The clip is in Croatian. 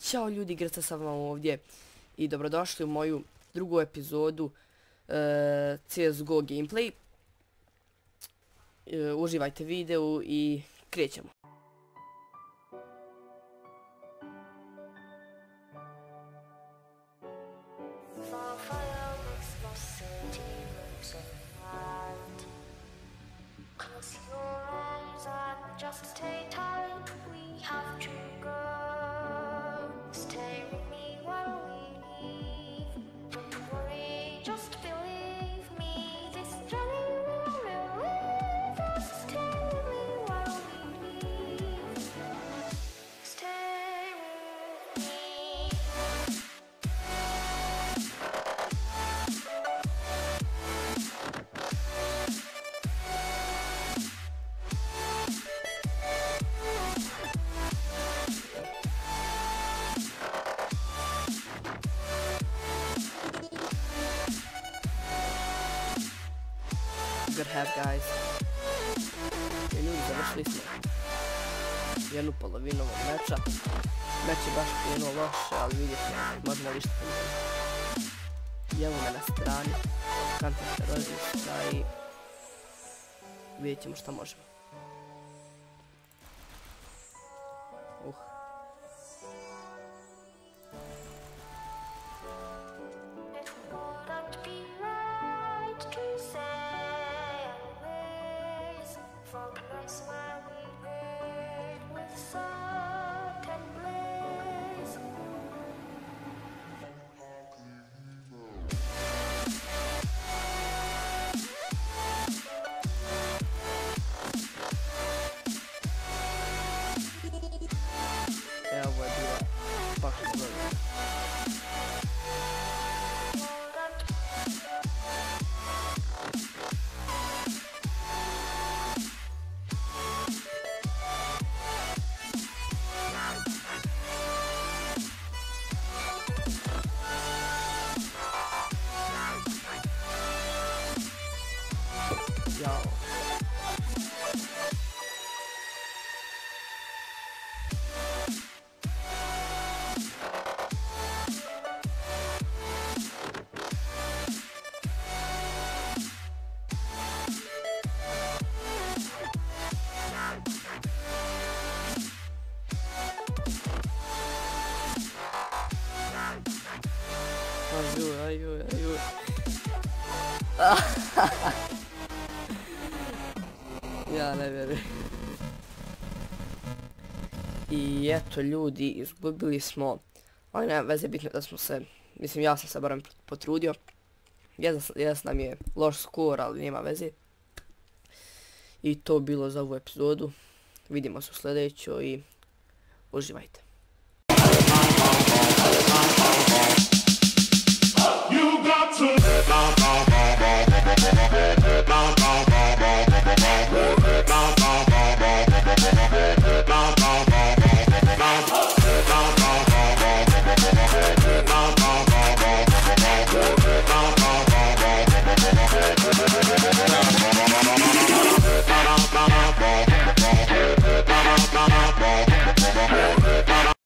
Ćao ljudi, Grca sam vam ovdje i dobrodošli u moju drugu epizodu CSGO gameplay. Uživajte videu i krećemo. Just stay tight, we have to go. Stay with me while we leave. Don't worry, just believe me. This journey will relieve us. Stay with me while we leave. Stay with me. Good have guys. Ljudi, završili smo jednu polovinu ovog meča. Meč je baš krenuo loše, ali vidite, možemo lišiti pomoći. Evo me na strani Counter terorista i vidjet ćemo šta možemo. It wouldn't be right to say always for the place where we live with certain blaze. Evo je bila baš dobro. Jao. Ajuj. Ja ne vjerujem. I eto ljudi, izgubili smo, ali nema veze, bitno da smo se, mislim ja sam se barem potrudio. Jes nam je loš skor, ali nema veze. I to bilo za ovu epizodu. Vidimo se u sljedećoj i uživajte.